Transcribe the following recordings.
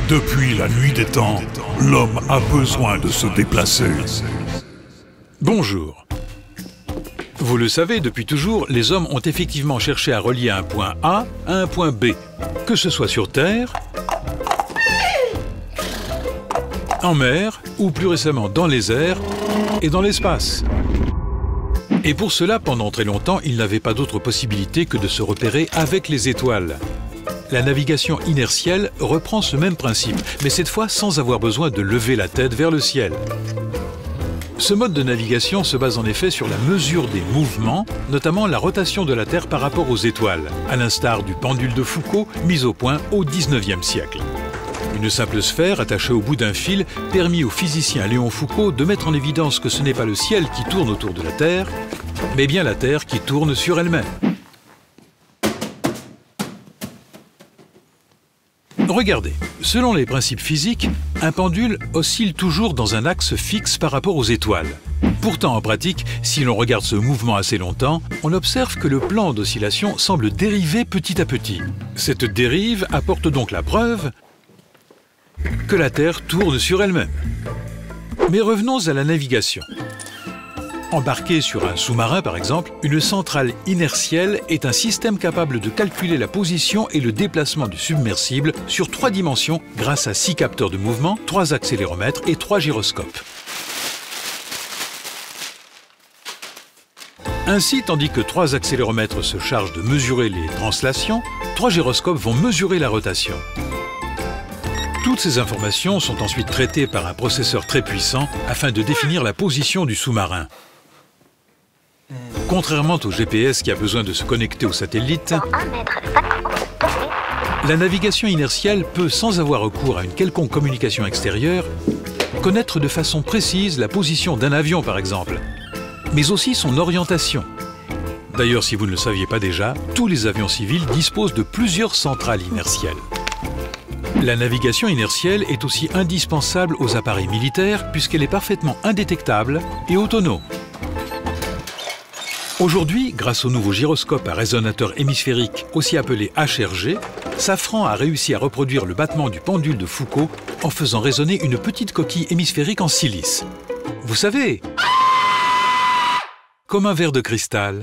Depuis la nuit des temps, l'homme a besoin de se déplacer. Bonjour. Vous le savez, depuis toujours, les hommes ont effectivement cherché à relier un point A à un point B, que ce soit sur Terre, en mer ou plus récemment dans les airs et dans l'espace. Et pour cela, pendant très longtemps, ils n'avaient pas d'autre possibilité que de se repérer avec les étoiles. La navigation inertielle reprend ce même principe, mais cette fois sans avoir besoin de lever la tête vers le ciel. Ce mode de navigation se base en effet sur la mesure des mouvements, notamment la rotation de la Terre par rapport aux étoiles, à l'instar du pendule de Foucault mis au point au XIXe siècle. Une simple sphère attachée au bout d'un fil permit au physicien Léon Foucault de mettre en évidence que ce n'est pas le ciel qui tourne autour de la Terre, mais bien la Terre qui tourne sur elle-même. Regardez, selon les principes physiques, un pendule oscille toujours dans un axe fixe par rapport aux étoiles. Pourtant, en pratique, si l'on regarde ce mouvement assez longtemps, on observe que le plan d'oscillation semble dériver petit à petit. Cette dérive apporte donc la preuve que la Terre tourne sur elle-même. Mais revenons à la navigation. Embarqué sur un sous-marin, par exemple, une centrale inertielle est un système capable de calculer la position et le déplacement du submersible sur 3 dimensions grâce à 6 capteurs de mouvement, 3 accéléromètres et 3 gyroscopes. Ainsi, tandis que 3 accéléromètres se chargent de mesurer les translations, 3 gyroscopes vont mesurer la rotation. Toutes ces informations sont ensuite traitées par un processeur très puissant afin de définir la position du sous-marin. Contrairement au GPS qui a besoin de se connecter au satellite, la navigation inertielle peut, sans avoir recours à une quelconque communication extérieure, connaître de façon précise la position d'un avion par exemple, mais aussi son orientation. D'ailleurs, si vous ne le saviez pas déjà, tous les avions civils disposent de plusieurs centrales inertielles. La navigation inertielle est aussi indispensable aux appareils militaires puisqu'elle est parfaitement indétectable et autonome. Aujourd'hui, grâce au nouveau gyroscope à résonateur hémisphérique, aussi appelé HRG, Safran a réussi à reproduire le battement du pendule de Foucault en faisant résonner une petite coquille hémisphérique en silice. Vous savez, comme un verre de cristal.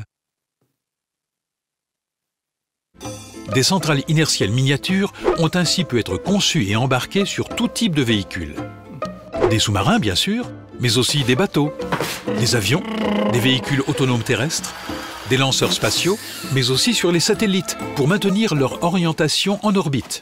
Des centrales inertielles miniatures ont ainsi pu être conçues et embarquées sur tout type de véhicules. Des sous-marins, bien sûr, mais aussi des bateaux, des avions, des véhicules autonomes terrestres, des lanceurs spatiaux, mais aussi sur les satellites, pour maintenir leur orientation en orbite.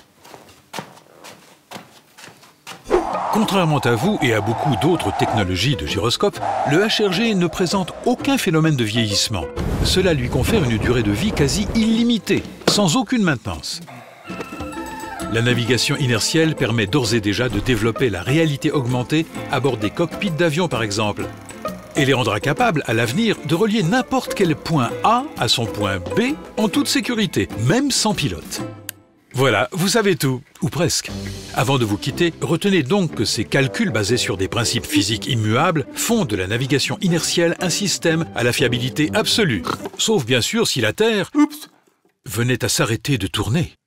Contrairement à vous et à beaucoup d'autres technologies de gyroscope, le HRG ne présente aucun phénomène de vieillissement. Cela lui confère une durée de vie quasi illimitée, sans aucune maintenance. La navigation inertielle permet d'ores et déjà de développer la réalité augmentée à bord des cockpits d'avions par exemple, et les rendra capables à l'avenir de relier n'importe quel point A à son point B en toute sécurité, même sans pilote. Voilà, vous savez tout, ou presque. Avant de vous quitter, retenez donc que ces calculs basés sur des principes physiques immuables font de la navigation inertielle un système à la fiabilité absolue. Sauf bien sûr si la Terre venait à s'arrêter de tourner.